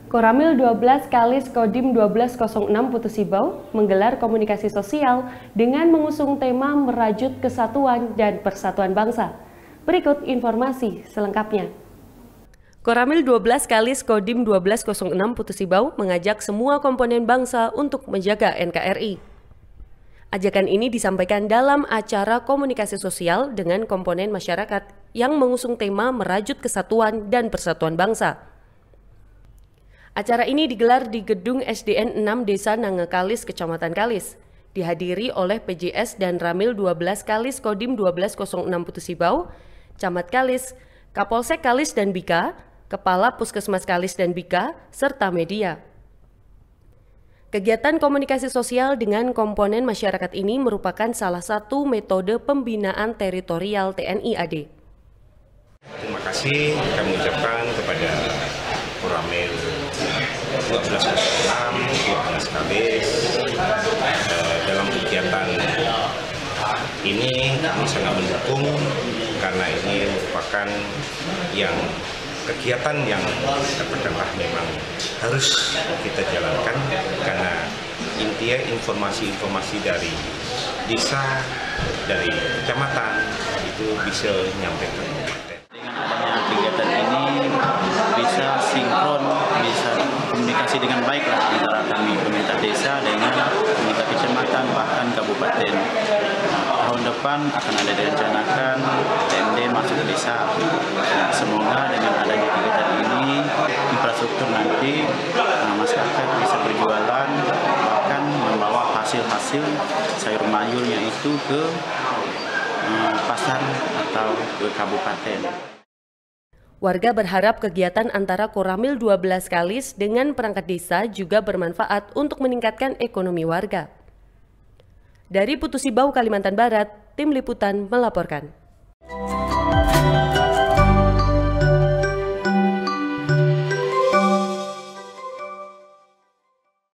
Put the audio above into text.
Koramil 12 Kalis Kodim 1206 Putus Sibau menggelar komunikasi sosial dengan mengusung tema merajut kesatuan dan persatuan bangsa. Berikut informasi selengkapnya. Koramil 12 Kalis Kodim 1206 Putus Sibau mengajak semua komponen bangsa untuk menjaga NKRI. Ajakan ini disampaikan dalam acara komunikasi sosial dengan komponen masyarakat yang mengusung tema merajut kesatuan dan persatuan bangsa. Acara ini digelar di Gedung SDN 6 Desa Nangekalis, Kecamatan Kalis. Dihadiri oleh PJS dan Ramil 12 Kalis Kodim 1206 Putus Sibau, Camat Kalis, Kapolsek Kalis dan Bika, Kepala Puskesmas Kalis dan Bika, serta media. Kegiatan komunikasi sosial dengan komponen masyarakat ini merupakan salah satu metode pembinaan teritorial TNI AD. Terima kasih kami ucapkan kepada Koramil 1206, 12 Kalis. Dalam kegiatan ini kami sangat mendukung karena ini merupakan kegiatan yang katakanlah memang harus kita jalankan karena intinya informasi-informasi dari desa, dari kecamatan itu bisa nyampe ke kabupaten. Dengan adanya kegiatan ini bisa sinkron, bisa komunikasi dengan baik lah antara kami pemerintah desa dengan pemerintah kecamatan bahkan kabupaten. Tahun depan akan ada direncanakan TMD masuk ke desa. Nah, semoga dengan adanya kegiatan ini infrastruktur nanti masyarakat bisa berjualan bahkan membawa hasil-hasil sayur mayurnya itu ke pasar atau ke kabupaten. Warga berharap kegiatan antara Koramil 12 Kalis dengan perangkat desa juga bermanfaat untuk meningkatkan ekonomi warga. Dari Putus Sibau, Kalimantan Barat, Tim Liputan melaporkan.